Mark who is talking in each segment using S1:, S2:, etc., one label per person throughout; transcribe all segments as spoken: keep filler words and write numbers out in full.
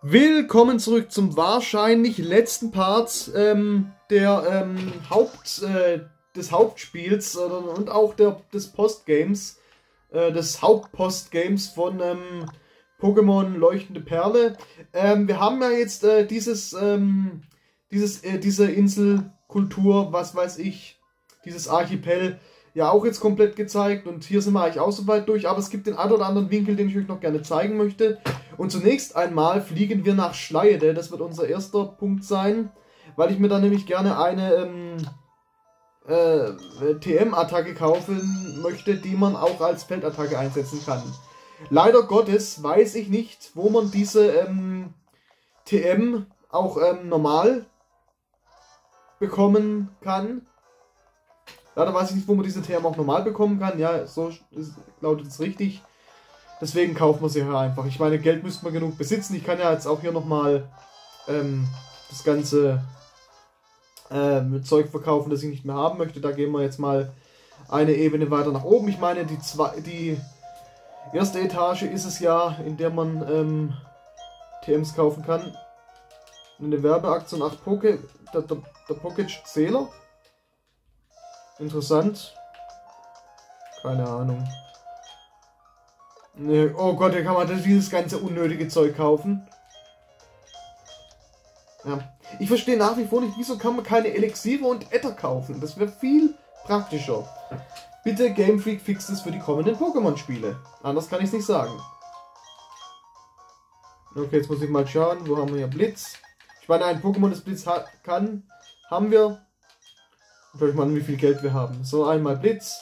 S1: Willkommen zurück zum wahrscheinlich letzten Part ähm, der ähm, Haupt, äh, des Hauptspiels äh, und auch der, des Postgames, äh, des Hauptpostgames von ähm, Pokémon Leuchtende Perle. Ähm, wir haben ja jetzt äh, dieses, ähm, dieses, äh, diese Inselkultur, was weiß ich, dieses Archipel ja auch jetzt komplett gezeigt und hier sind wir eigentlich auch so weit durch, aber es gibt den einen oder anderen Winkel, den ich euch noch gerne zeigen möchte. Und zunächst einmal fliegen wir nach Schleiede, das wird unser erster Punkt sein, weil ich mir dann nämlich gerne eine ähm, äh, T M-Attacke kaufen möchte, die man auch als Feldattacke einsetzen kann. Leider Gottes weiß ich nicht, wo man diese ähm, T M auch ähm, normal bekommen kann. Leider weiß ich nicht, wo man diese T M auch normal bekommen kann. Ja, so ist, lautet es richtig. Deswegen kaufen wir sie hier einfach. Ich meine, Geld müsste man genug besitzen. Ich kann ja jetzt auch hier nochmal ähm, das ganze ähm, Zeug verkaufen, das ich nicht mehr haben möchte. Da gehen wir jetzt mal eine Ebene weiter nach oben. Ich meine, die, zwei, die erste Etage ist es ja, in der man ähm, T Ms kaufen kann. Eine Werbeaktion, acht Poké, der, der, der Pocket-Zähler. Interessant. Keine Ahnung. Nee, oh Gott, hier kann man dieses ganze unnötige Zeug kaufen. Ja. Ich verstehe nach wie vor nicht, wieso kann man keine Elixiere und Äther kaufen. Das wäre viel praktischer. Bitte Game Freak fixt es für die kommenden Pokémon-Spiele. Anders kann ich es nicht sagen. Okay, jetzt muss ich mal schauen. Wo haben wir hier Blitz? Ich meine, ein Pokémon, das Blitz ha kann, haben wir. Schau ich mal an, wie viel Geld wir haben. So, einmal Blitz.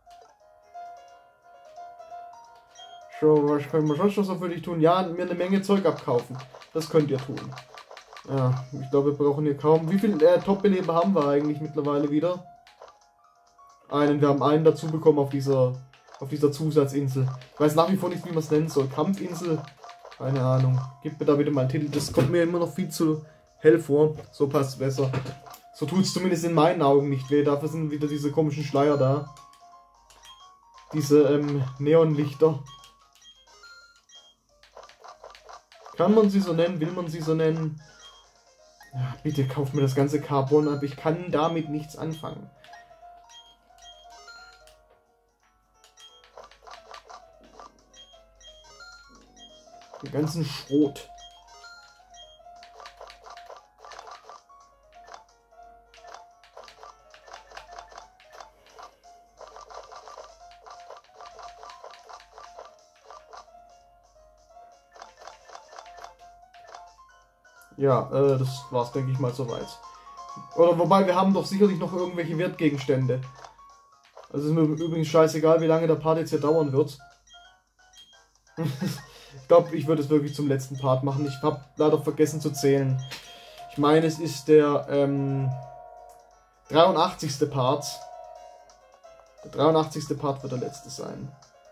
S1: So, was können wir sonst noch so für dich tun? Ja, mir eine Menge Zeug abkaufen. Das könnt ihr tun. Ja, ich glaube, wir brauchen hier kaum. Wie viele äh, Top-Beleber haben wir eigentlich mittlerweile wieder? Einen, wir haben einen dazu bekommen auf dieser, auf dieser Zusatzinsel. Ich weiß nach wie vor nicht, wie man es nennen soll. Kampfinsel? Keine Ahnung. Gib mir da bitte mal einen Titel. Das kommt mir immer noch viel zu hell vor. So passt es besser. So tut es zumindest in meinen Augen nicht weh. Dafür sind wieder diese komischen Schleier da. Diese ähm, Neonlichter. Kann man sie so nennen? Will man sie so nennen? Ja, bitte kauft mir das ganze Carbon ab. Ich kann damit nichts anfangen. Den ganzen Schrot. Ja, äh, das war's, denke ich mal, soweit. Oder wobei, wir haben doch sicherlich noch irgendwelche Wertgegenstände. Also ist mir übrigens scheißegal, wie lange der Part jetzt hier dauern wird. Ich glaube, ich würde es wirklich zum letzten Part machen. Ich habe leider vergessen zu zählen. Ich meine, es ist der ähm, dreiundachtzigste Part. Der dreiundachtzigste Part wird der letzte sein.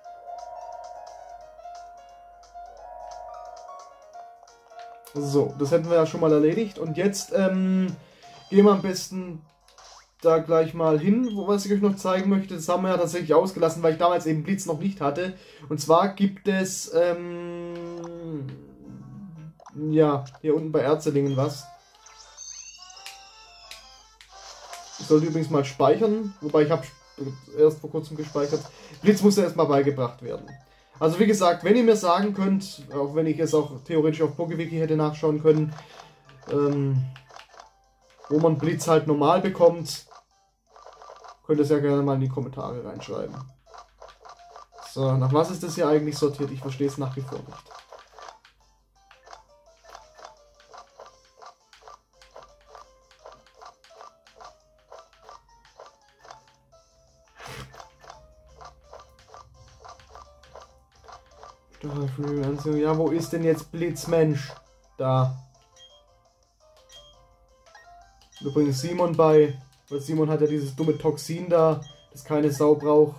S1: So, das hätten wir ja schon mal erledigt. Und jetzt ähm, gehen wir am besten da gleich mal hin, wo was ich euch noch zeigen möchte. Das haben wir ja tatsächlich ausgelassen, weil ich damals eben Blitz noch nicht hatte. Und zwar gibt es ähm, ja, hier unten bei Erzelingen was. Ich sollte übrigens mal speichern, wobei ich habe erst vor kurzem gespeichert. Blitz muss ja erstmal beigebracht werden. Also wie gesagt, wenn ihr mir sagen könnt, auch wenn ich es auch theoretisch auf PokeWiki hätte nachschauen können, ähm, wo man Blitz halt normal bekommt, könnt ihr es ja gerne mal in die Kommentare reinschreiben. So, nach was ist das hier eigentlich sortiert? Ich verstehe es nach wie vor nicht. Ja, wo ist denn jetzt Blitzmensch? Da. Übrigens Simon bei. Weil Simon hat ja dieses dumme Toxin da, das keine Sau braucht.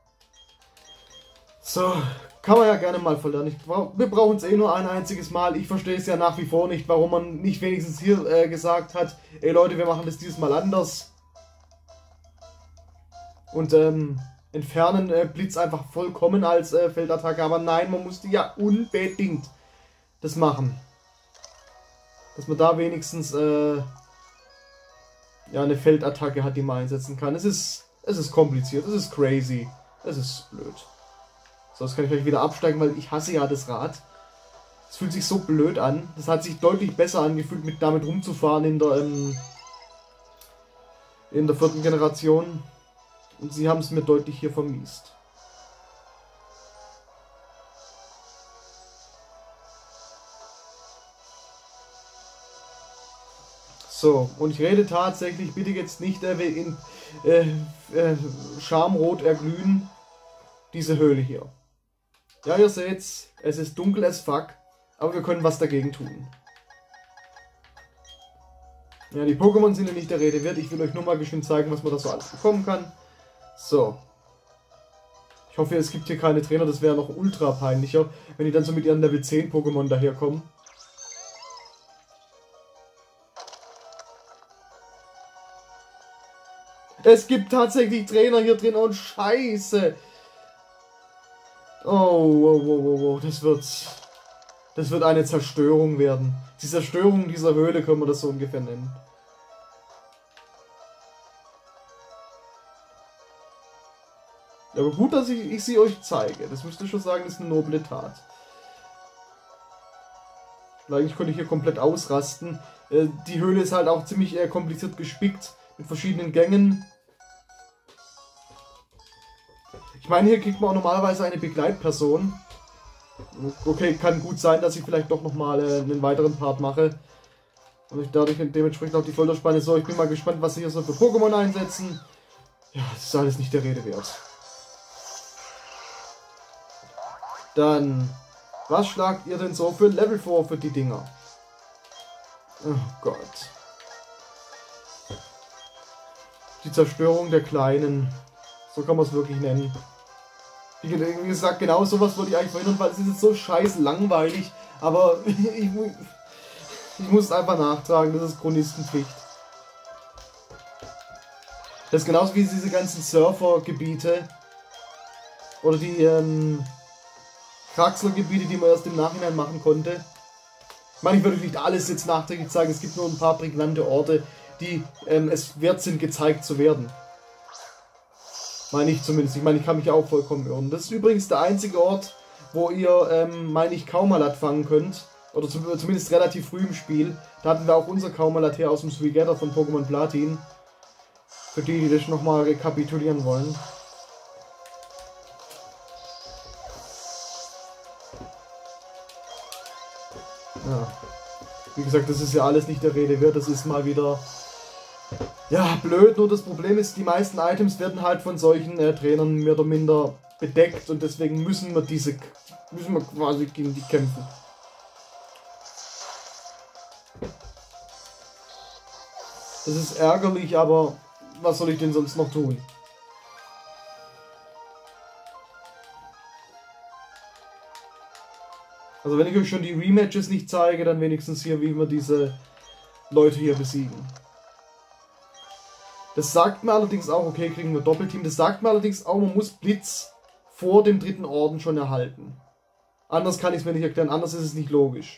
S1: So, kann man ja gerne mal verlernen. Ich, wir brauchen es eh nur ein einziges Mal. Ich verstehe es ja nach wie vor nicht, warum man nicht wenigstens hier äh, gesagt hat, ey Leute, wir machen das dieses Mal anders. Und ähm, entfernen äh, Blitz einfach vollkommen als äh, Feldattacke. Aber nein, man musste ja unbedingt das machen. Dass man da wenigstens äh, ja, eine Feldattacke hat, die man einsetzen kann. Es ist, es ist kompliziert, es ist crazy, es ist blöd. So, jetzt kann ich gleich wieder absteigen, weil ich hasse ja das Rad. Es fühlt sich so blöd an. Das hat sich deutlich besser angefühlt, mit damit rumzufahren in der, ähm, in der vierten Generation. Und sie haben es mir deutlich hier vermiest. So, und ich rede tatsächlich, bitte jetzt nicht äh, in äh, äh, Schamrot erglühen, diese Höhle hier. Ja, ihr seht's, es ist dunkel as fuck, aber wir können was dagegen tun. Ja, die Pokémon sind ja nicht der Rede wert, ich will euch nur mal geschwind zeigen, was man da so alles bekommen kann. So. Ich hoffe, es gibt hier keine Trainer, das wäre noch ultra peinlicher, wenn die dann so mit ihren Level zehn Pokémon daherkommen. Es gibt tatsächlich Trainer hier drin und Scheiße. Oh, wow, wow, wow, wow, das wird, das wird eine Zerstörung werden. Die Zerstörung dieser Höhle können wir das so ungefähr nennen. Ja, aber gut, dass ich, ich sie euch zeige. Das müsst ihr schon sagen, das ist eine noble Tat. Eigentlich könnte ich hier komplett ausrasten. Äh, die Höhle ist halt auch ziemlich äh, kompliziert gespickt mit verschiedenen Gängen. Ich meine, hier kriegt man auch normalerweise eine Begleitperson. Okay, kann gut sein, dass ich vielleicht doch nochmal äh, einen weiteren Part mache. Und ich dadurch dementsprechend auch die Folterspanne. So, ich bin mal gespannt, was sie hier so für Pokémon einsetzen. Ja, das ist alles nicht der Rede wert. Dann, was schlagt ihr denn so für Level vor für die Dinger? Oh Gott. Die Zerstörung der Kleinen. So kann man es wirklich nennen. Wie gesagt, genau sowas wollte ich eigentlich verhindern, weil es ist jetzt so scheiß langweilig. Aber ich, ich muss es einfach nachtragen, das ist Chronistenpflicht. Das ist genauso wie diese ganzen Surfergebiete. Oder die ähm, Kraxler-Gebiete, die man erst im Nachhinein machen konnte. Ich meine, ich würde euch nicht alles jetzt nachträglich zeigen, es gibt nur ein paar prägnante Orte, die ähm, es wert sind, gezeigt zu werden. Meine ich zumindest. Ich meine, ich kann mich auch vollkommen irren. Das ist übrigens der einzige Ort, wo ihr, ähm, meine ich, Kaumalat fangen könnt. Oder zumindest relativ früh im Spiel. Da hatten wir auch unser Kaumalat her aus dem Suigether von Pokémon Platin. Für die, die das nochmal rekapitulieren wollen. Ja. Wie gesagt, das ist ja alles nicht der Rede wert. Das ist mal wieder... Ja, blöd, nur das Problem ist, die meisten Items werden halt von solchen äh, Trainern mehr oder minder bedeckt und deswegen müssen wir diese, müssen wir quasi gegen die kämpfen. Das ist ärgerlich, aber was soll ich denn sonst noch tun? Also wenn ich euch schon die Rematches nicht zeige, dann wenigstens hier, wie wir diese Leute hier besiegen. Das sagt mir allerdings auch, okay, kriegen wir Doppelteam. Das sagt mir allerdings auch, man muss Blitz vor dem dritten Orden schon erhalten. Anders kann ich es mir nicht erklären, anders ist es nicht logisch.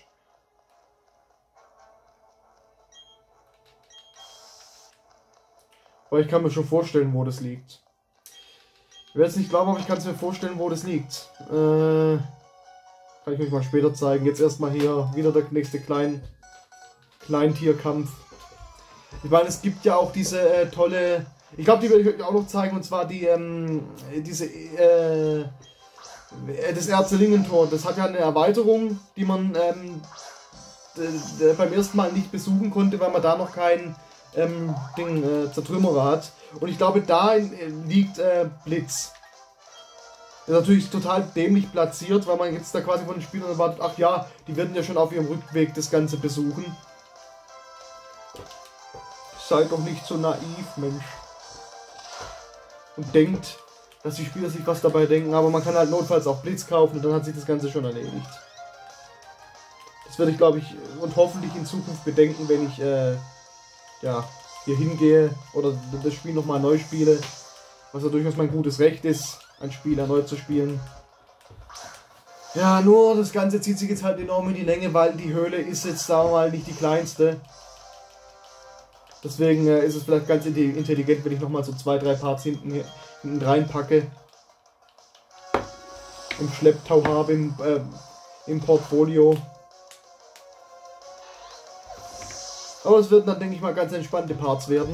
S1: Aber ich kann mir schon vorstellen, wo das liegt. Ich werde es nicht glauben, aber ich kann es mir vorstellen, wo das liegt. Äh, kann ich euch mal später zeigen. Jetzt erstmal hier wieder der nächste Klein, Kleintierkampf. Ich meine, es gibt ja auch diese äh, tolle... Ich glaube, die werde ich euch auch noch zeigen, und zwar die, ähm, diese, äh, das Erzelingentor. Das hat ja eine Erweiterung, die man ähm, beim ersten Mal nicht besuchen konnte, weil man da noch kein ähm, Ding, äh, Zertrümmerer hat. Und ich glaube, da liegt äh, Blitz. Das ist natürlich total dämlich platziert, weil man jetzt da quasi von den Spielern erwartet, ach ja, die werden ja schon auf ihrem Rückweg das Ganze besuchen. Seid doch nicht so naiv, Mensch. Und denkt, dass die Spieler sich was dabei denken, aber man kann halt notfalls auch Blitz kaufen und dann hat sich das Ganze schon erledigt. Das werde ich, glaube ich, und hoffentlich in Zukunft bedenken, wenn ich äh, ja, hier hingehe oder das Spiel nochmal neu spiele, was ja durchaus mein gutes Recht ist, ein Spiel erneut zu spielen. Ja, nur das Ganze zieht sich jetzt halt enorm in die Länge, weil die Höhle ist jetzt, sagen wir mal, nicht die kleinste. Deswegen äh, ist es vielleicht ganz intelligent, wenn ich nochmal so zwei, drei Parts hinten, hinten reinpacke. Im Schlepptau habe, im, äh, im Portfolio. Aber es wird dann, denke ich mal, ganz entspannte Parts werden.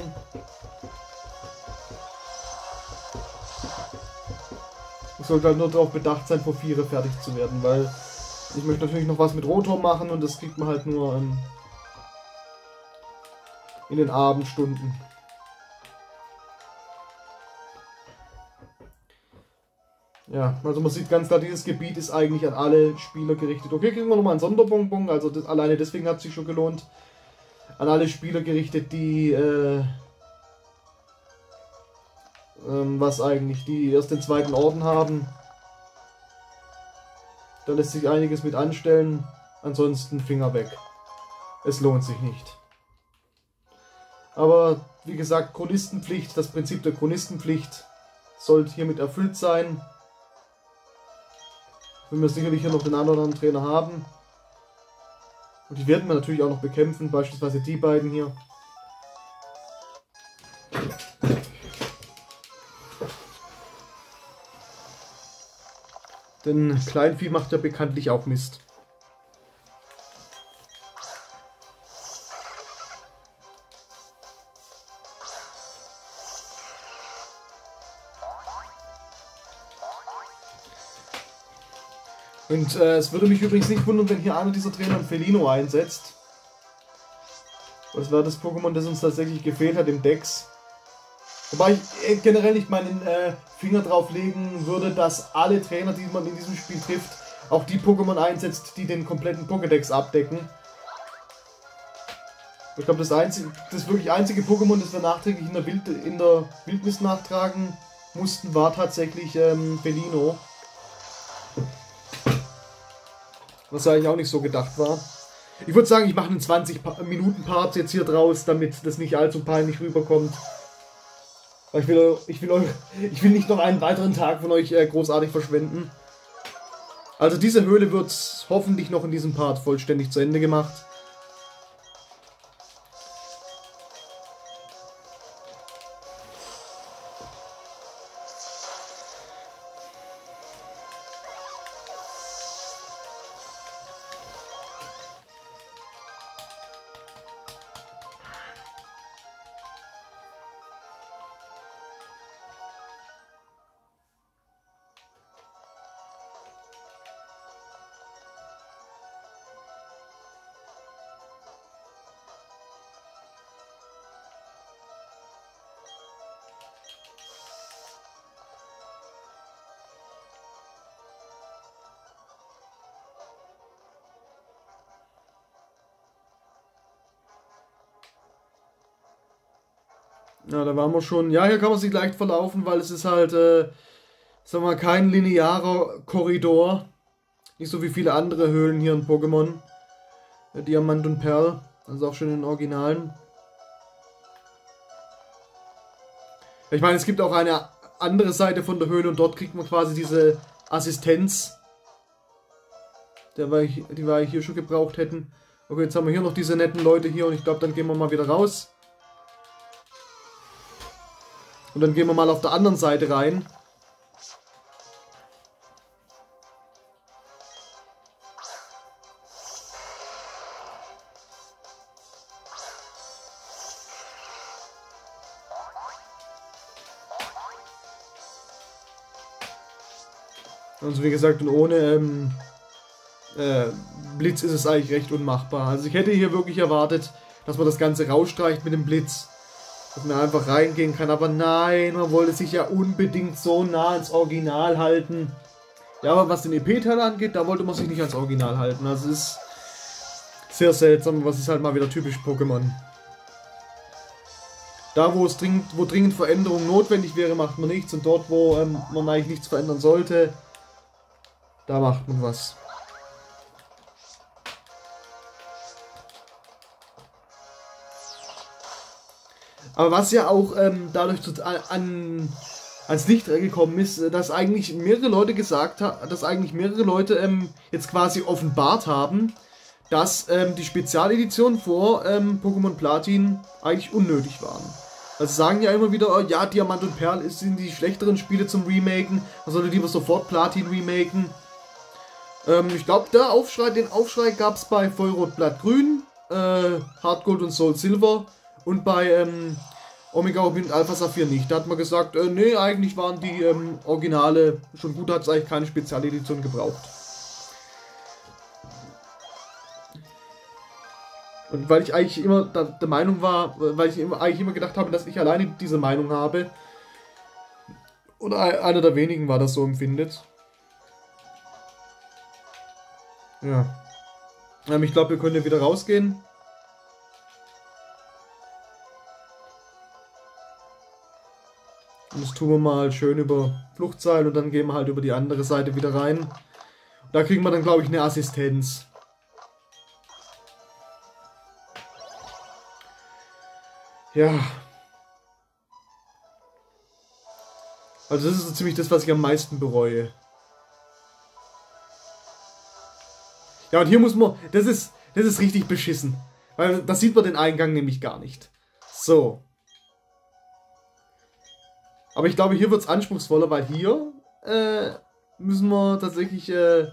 S1: Ich sollte halt nur darauf bedacht sein, vor vier fertig zu werden, weil ich möchte natürlich noch was mit Rotor machen und das kriegt man halt nur ähm, in den Abendstunden. Ja, also man sieht ganz klar, dieses Gebiet ist eigentlich an alle Spieler gerichtet. Okay, kriegen wir nochmal einen Sonderbonbon, also das, alleine deswegen hat es sich schon gelohnt. An alle Spieler gerichtet, die äh, ähm, was eigentlich, die erst den zweiten Orden haben. Da lässt sich einiges mit anstellen, ansonsten Finger weg. Es lohnt sich nicht. Aber wie gesagt, Chronistenpflicht, das Prinzip der Chronistenpflicht sollte hiermit erfüllt sein. Wenn wir sicherlich hier noch den einen oder anderen Trainer haben. Und die werden wir natürlich auch noch bekämpfen, beispielsweise die beiden hier. Denn Kleinvieh macht ja bekanntlich auch Mist. Und äh, es würde mich übrigens nicht wundern, wenn hier einer dieser Trainer ein Felino einsetzt. Das war das Pokémon, das uns tatsächlich gefehlt hat im Dex. Wobei ich äh, generell nicht meinen äh, Finger drauf legen würde, dass alle Trainer, die man in diesem Spiel trifft, auch die Pokémon einsetzt, die den kompletten Pokédex abdecken. Ich glaube, das, einzige, das wirklich einzige Pokémon, das wir nachträglich in der, Wild, in der Wildnis nachtragen mussten, war tatsächlich ähm, Felino. Was eigentlich auch nicht so gedacht war. Ich würde sagen, ich mache einen zwanzig Minuten Part jetzt hier draus, damit das nicht allzu peinlich rüberkommt. Weil ich will, ich will, euch, ich will nicht noch einen weiteren Tag von euch äh, großartig verschwenden. Also diese Höhle wird hoffentlich noch in diesem Part vollständig zu Ende gemacht. Ja, da waren wir schon. Ja, hier kann man sich leicht verlaufen, weil es ist halt, äh, sagen wir mal, kein linearer Korridor. Nicht so wie viele andere Höhlen hier in Pokémon. Äh, Diamant und Perl. Also auch schon in den Originalen. Ich meine, es gibt auch eine andere Seite von der Höhle und dort kriegt man quasi diese Assistenz. Der wir, die wir hier schon gebraucht hätten. Okay, jetzt haben wir hier noch diese netten Leute hier und ich glaube, dann gehen wir mal wieder raus. Und dann gehen wir mal auf der anderen Seite rein. Also wie gesagt, und ohne ähm, äh, Blitz ist es eigentlich recht unmachbar. Also ich hätte hier wirklich erwartet, dass man das Ganze rausstreicht mit dem Blitz. Dass man einfach reingehen kann, aber nein, man wollte sich ja unbedingt so nah ans Original halten. Ja, aber was den E P-Teil angeht, da wollte man sich nicht ans Original halten. Also es ist sehr seltsam, was ist halt mal wieder typisch Pokémon. Da, wo es dringend, wo dringend Veränderung notwendig wäre, macht man nichts. Und dort, wo ähm, man eigentlich nichts verändern sollte, da macht man was. Aber was ja auch ähm, dadurch zu, an, ans Licht gekommen ist, dass eigentlich mehrere Leute gesagt haben, dass eigentlich mehrere Leute ähm, jetzt quasi offenbart haben, dass ähm, die Spezialeditionen vor ähm, Pokémon Platin eigentlich unnötig waren. Also sagen ja immer wieder, oh, ja, Diamant und Perl sind die schlechteren Spiele zum Remaken, man sollte lieber sofort Platin remaken. Ähm, ich glaube, der Aufschrei, den Aufschrei gab es bei Feuerrot Blattgrün, äh, Heart Gold und Soul Silver und bei ähm, Omega Rubin und Alpha Saphir nicht. Da hat man gesagt, äh, nee, eigentlich waren die ähm, Originale schon gut, hat es eigentlich keine Spezialedition gebraucht. Und weil ich eigentlich immer der, der Meinung war, weil ich immer, eigentlich immer gedacht habe, dass ich alleine diese Meinung habe, oder einer der wenigen war, das so empfindet. Ja. Ähm, ich glaube, wir können ja wieder rausgehen. Und das tun wir mal schön über Fluchtseil und dann gehen wir halt über die andere Seite wieder rein. Da kriegen wir dann, glaube ich, eine Assistenz. Ja. Also das ist so ziemlich das, was ich am meisten bereue. Ja, und hier muss man... Das ist, das ist richtig beschissen. Weil da sieht man den Eingang nämlich gar nicht. So. Aber ich glaube, hier wird es anspruchsvoller, weil hier äh, müssen wir tatsächlich äh,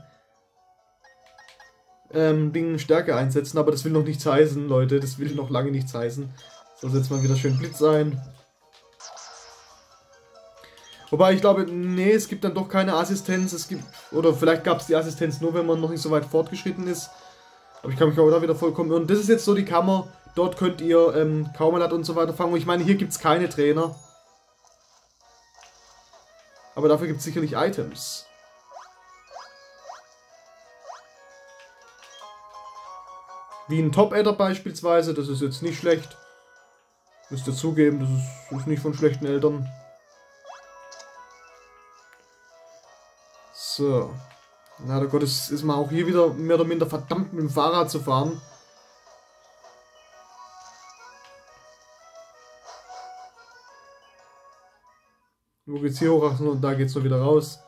S1: ähm, Dinge Stärke einsetzen. Aber das will noch nichts heißen, Leute. Das will noch lange nichts heißen. So, setzt mal wieder schön Blitz ein. Wobei ich glaube, nee, es gibt dann doch keine Assistenz. Es gibt, oder vielleicht gab es die Assistenz nur, wenn man noch nicht so weit fortgeschritten ist. Aber ich kann mich auch da wieder vollkommen irren. Das ist jetzt so die Kammer. Dort könnt ihr ähm, Kaumalat und so weiter fangen. Und ich meine, hier gibt es keine Trainer. Aber dafür gibt es sicherlich Items. Wie ein Top-Adder beispielsweise. Das ist jetzt nicht schlecht. Müsst ihr zugeben, das ist, ist nicht von schlechten Eltern. So. Na der Gott, es ist mal auch hier wieder mehr oder minder verdammt mit dem Fahrrad zu fahren. Wo geht's hier hoch? Ach, und da geht's nur wieder raus.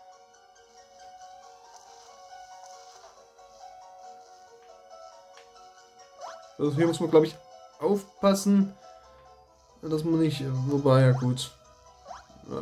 S1: Also hier muss man, glaube ich, aufpassen, dass man nicht... Wobei, ja gut. Ja.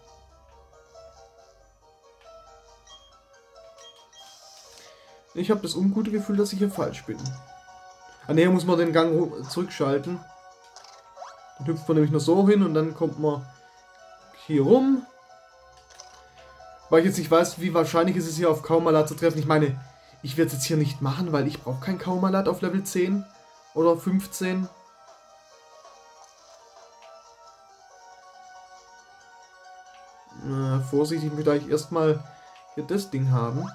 S1: Ich habe das ungute Gefühl, dass ich hier falsch bin. Ah ne, hier muss man den Gang zurückschalten. Dann hüpft man nämlich nur so hin und dann kommt man hier rum. Weil ich jetzt nicht weiß, wie wahrscheinlich ist es hier auf Kaumalat zu treffen. Ich meine, ich werde es jetzt hier nicht machen, weil ich brauche kein Kaumalat auf Level zehn oder fünfzehn. Äh, vorsichtig, ich möchte eigentlich erstmal hier das Ding haben.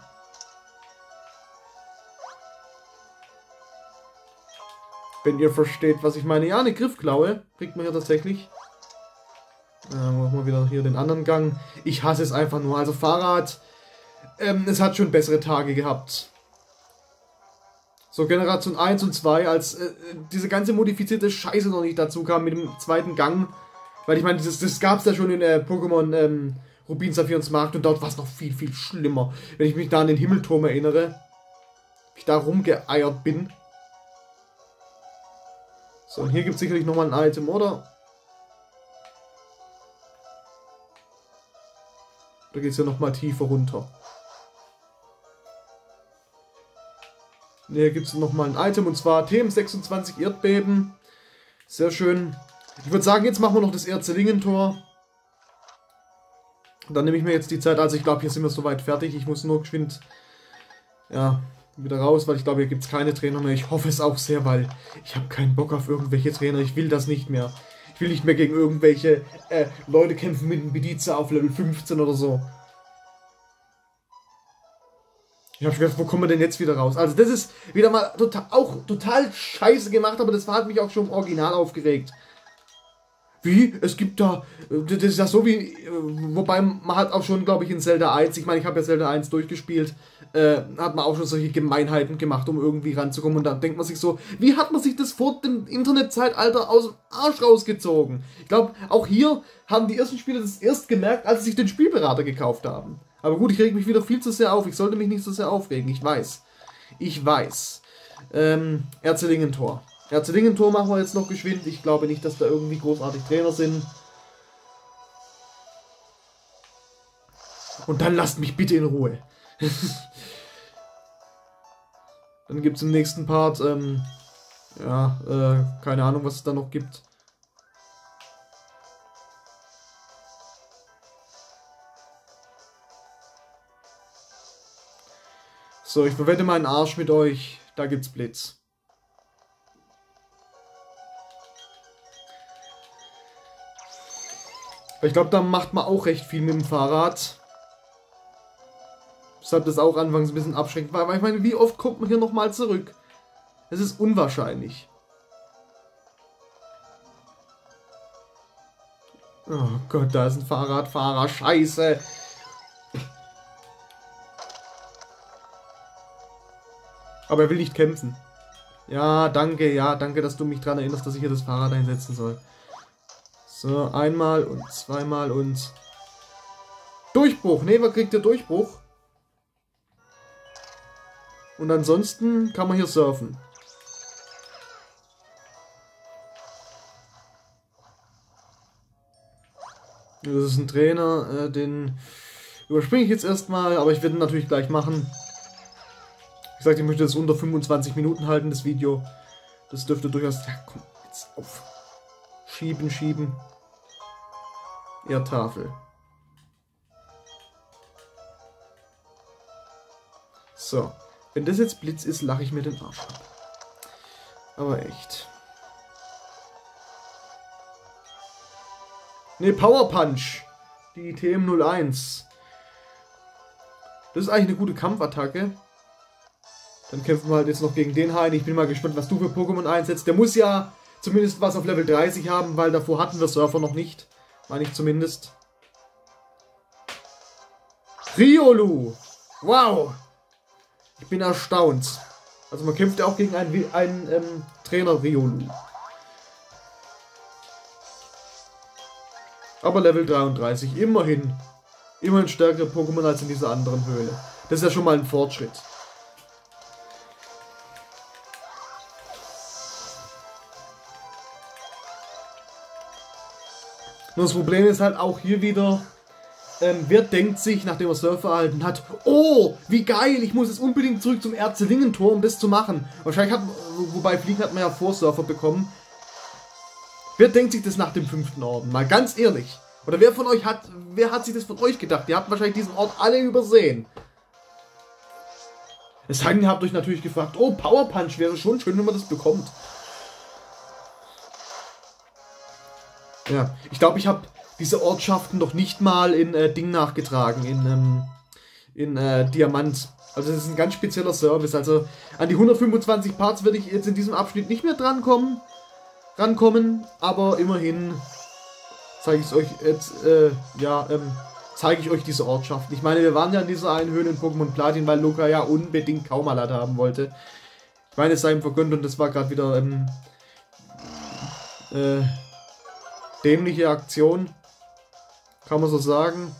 S1: Wenn ihr versteht, was ich meine. Ja, eine Griffklaue kriegt man hier tatsächlich. Äh, machen wir wieder hier den anderen Gang. Ich hasse es einfach nur. Also Fahrrad, ähm, es hat schon bessere Tage gehabt. So Generation eins und zwei, als äh, diese ganze modifizierte Scheiße noch nicht dazu kam mit dem zweiten Gang. Weil ich meine, das, das gab es ja schon in äh, Pokémon ähm, Rubin, Saphir und Smaragd und dort war es noch viel, viel schlimmer. Wenn ich mich da an den Himmelturm erinnere, wie ich da rumgeeiert bin. So, und hier gibt es sicherlich nochmal ein Item, oder? Da geht es ja nochmal tiefer runter. Ne, hier gibt es nochmal ein Item, und zwar T M sechsundzwanzig Erdbeben. Sehr schön. Ich würde sagen, jetzt machen wir noch das Erzelingentor. Dann nehme ich mir jetzt die Zeit, also ich glaube, hier sind wir soweit fertig. Ich muss nur geschwind, ja, wieder raus, weil ich glaube, hier gibt es keine Trainer mehr. Ich hoffe es auch sehr, weil ich habe keinen Bock auf irgendwelche Trainer. Ich will das nicht mehr. Ich will nicht mehr gegen irgendwelche äh, Leute kämpfen mit einem Bediza auf Level fünfzehn oder so. Ich habe schon gedacht, wo kommen wir denn jetzt wieder raus? Also das ist wieder mal total, auch total scheiße gemacht, aber das hat mich auch schon im Original aufgeregt. Wie? Es gibt da, das ist ja so wie, wobei man hat auch schon, glaube ich, in Zelda eins, ich meine, ich habe ja Zelda eins durchgespielt, äh, hat man auch schon solche Gemeinheiten gemacht, um irgendwie ranzukommen. Und dann denkt man sich so, wie hat man sich das vor dem Internetzeitalter aus dem Arsch rausgezogen? Ich glaube, auch hier haben die ersten Spieler das erst gemerkt, als sie sich den Spielberater gekauft haben. Aber gut, ich reg mich wieder viel zu sehr auf. Ich sollte mich nicht so sehr aufregen, ich weiß. Ich weiß. Ähm, Erzelingentor. Erzelingentor machen wir jetzt noch geschwind. Ich glaube nicht, dass da irgendwie großartig Trainer sind. Und dann lasst mich bitte in Ruhe. Dann gibt es im nächsten Part, ähm, ja, äh, keine Ahnung, was es da noch gibt. So, ich verwette meinen Arsch mit euch. Da gibt's Blitz. Ich glaube, da macht man auch recht viel mit dem Fahrrad. Deshalb das auch anfangs ein bisschen abschreckend war. Weil ich meine, wie oft kommt man hier nochmal zurück? Es ist unwahrscheinlich. Oh Gott, da ist ein Fahrradfahrer. Scheiße. Aber er will nicht kämpfen. Ja, danke, ja, danke, dass du mich daran erinnerst, dass ich hier das Fahrrad einsetzen soll. So, einmal und zweimal und... Durchbruch! Ne, wer kriegt der Durchbruch? Und ansonsten kann man hier surfen. Das ist ein Trainer, äh, den überspringe ich jetzt erstmal, aber ich werde ihn natürlich gleich machen. Wie gesagt, ich möchte das unter fünfundzwanzig Minuten halten, das Video. Das dürfte durchaus... Ja, komm, jetzt auf. Schieben, schieben. Erdtafel. So. Wenn das jetzt Blitz ist, lache ich mir den Arsch ab. Aber echt. Ne, Power Punch. Die T M null eins. Das ist eigentlich eine gute Kampfattacke. Dann kämpfen wir halt jetzt noch gegen den Hain. Ich bin mal gespannt, was du für Pokémon einsetzt. Der muss ja zumindest was auf Level dreißig haben, weil davor hatten wir Surfer noch nicht. Meine ich zumindest. Riolu! Wow! Ich bin erstaunt. Also man kämpft ja auch gegen einen, einen ähm, Trainer Riolu. Aber Level dreiunddreißig, immerhin. Immerhin stärkere Pokémon als in dieser anderen Höhle. Das ist ja schon mal ein Fortschritt. Nur das Problem ist halt auch hier wieder, ähm, wer denkt sich, nachdem er Surfer erhalten hat, oh, wie geil, ich muss jetzt unbedingt zurück zum Erzelingentor, um das zu machen. Wahrscheinlich hat, wobei Fliegen hat man ja vor Surfer bekommen. Wer denkt sich das nach dem fünften Orden? Mal ganz ehrlich. Oder wer von euch hat, wer hat sich das von euch gedacht? Ihr habt wahrscheinlich diesen Ort alle übersehen. Es sei denn, ihr habt euch natürlich gefragt, oh, Power Punch wäre schon schön, wenn man das bekommt. Ja, ich glaube, ich habe diese Ortschaften doch nicht mal in äh, Ding nachgetragen, in, ähm, in äh, Diamant. Also das ist ein ganz spezieller Service. Also an die hundertfünfundzwanzig Parts werde ich jetzt in diesem Abschnitt nicht mehr drankommen, rankommen, aber immerhin zeige ich es euch jetzt, äh, ja, ähm, zeige ich euch diese Ortschaften. Ich meine, wir waren ja in dieser einen Höhle in Pokémon Platin, weil Luca ja unbedingt Kaumalat haben wollte. Ich meine, es sei ihm vergönnt und das war gerade wieder, ähm, äh, dämliche Aktion, kann man so sagen.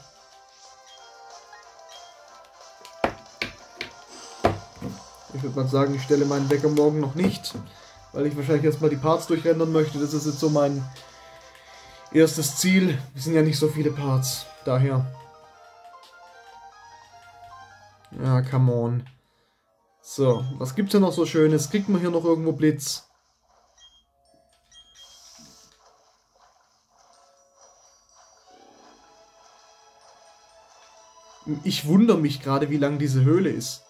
S1: Ich würde mal sagen, ich stelle meinen Wecker morgen noch nicht, weil ich wahrscheinlich erstmal die Parts durchrendern möchte. Das ist jetzt so mein erstes Ziel. Es sind ja nicht so viele Parts, daher. Ja, come on. So, was gibt's denn noch so Schönes? Kriegt man hier noch irgendwo Blitz? Ich wundere mich gerade, wie lang diese Höhle ist.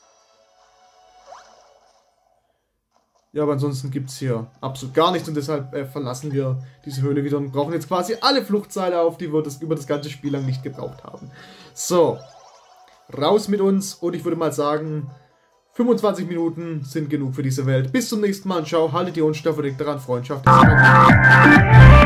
S1: Ja, aber ansonsten gibt es hier absolut gar nichts und deshalb äh, verlassen wir diese Höhle wieder und brauchen jetzt quasi alle Fluchtseile auf, die wir das, über das ganze Spiel lang nicht gebraucht haben. So, raus mit uns und ich würde mal sagen, fünfundzwanzig Minuten sind genug für diese Welt. Bis zum nächsten Mal und ciao, haltet die Ohren, denkt daran, Freundschaft ist